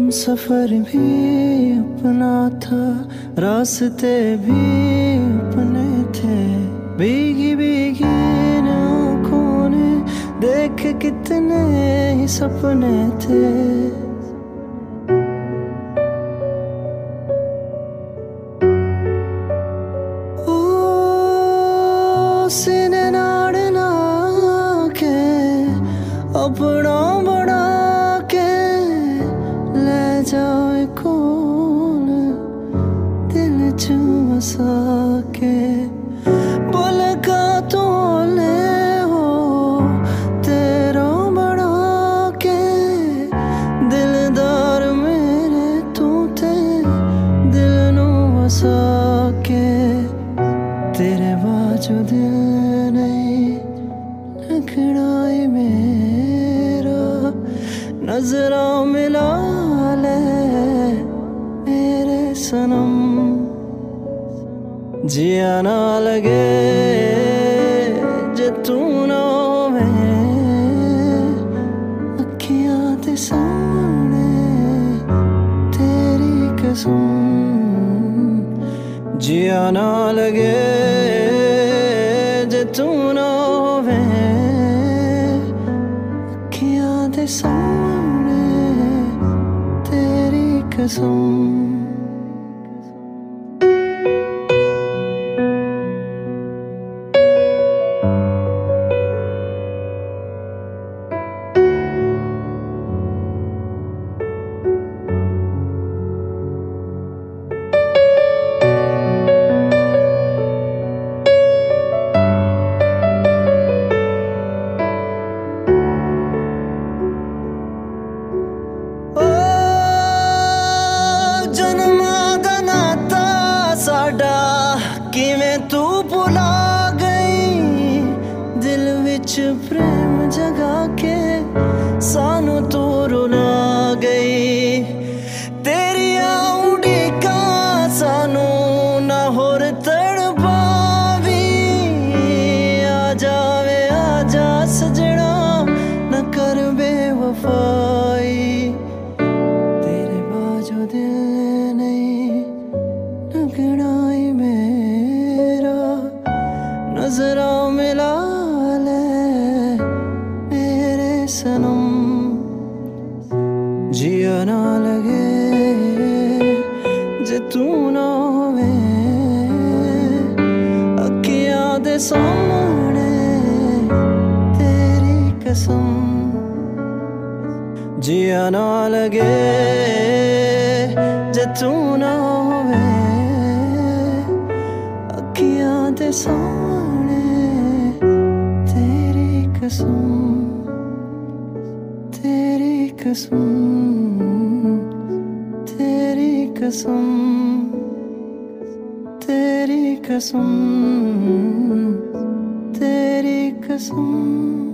सफर भी अपना था, रास्ते भी अपने थे। भीगी भीगी आँखों ने देख कितने ही सपने थे। ओ सीने नाड़ ला के अपना बड़ा के ले जाए कौन दिल च बसा के। बोल का तो ले हो तेरा बड़ा के दिलदार मेरे तू थे दिल नू बसा के। तेरे बाजू दिल नहीं लगना मेरा, नजरों मिला ले मेरे सनम। जिया ना लगे जे तू ना होवे, अखियां ते सामने तेरी कसम। जिया ना लगे जे तू ना होवे, अखियां ते सामने तेरी कसम। किवें तू भुला गई दिल विच प्रेम जगा के, सानू तू रुला गई। तेरी उड़ीका सानू ना होर तड़पावी, आ जावे आ जा सजना न कर बेवफाई। तेरे बाजू दिल नहीं लगना मेरा, नजरों मिला ले मेरे सनम। जिया ना लगे जे तू ना होवे, अखियां दे सामने तेरी कसम। जिया ना लगे जे तू ना होवे, अखियां दे सामने तेरी कसम। तेरी कसम, तेरी कसम, तेरी कसम, तेरी कसम।